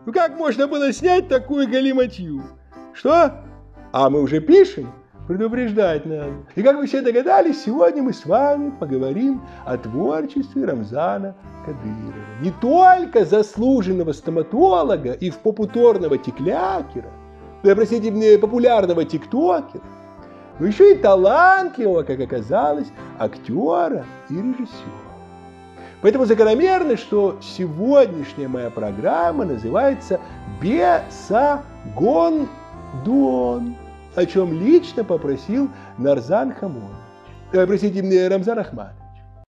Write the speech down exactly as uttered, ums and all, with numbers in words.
Ну как можно было снять такую галиматью? Что? А мы уже пишем? Предупреждать надо. И как вы все догадались, сегодня мы с вами поговорим о творчестве Рамзана Кадырова. Не только заслуженного стоматолога и попуторного тиклякера, да, простите мне, популярного тиктокера, но еще и талантливого, как оказалось, актера и режиссера. Поэтому закономерно, что сегодняшняя моя программа называется «Бесогон Дуон», о чем лично попросил Нарзан Хамонович, э, простите мне, Рамзан Ахматович.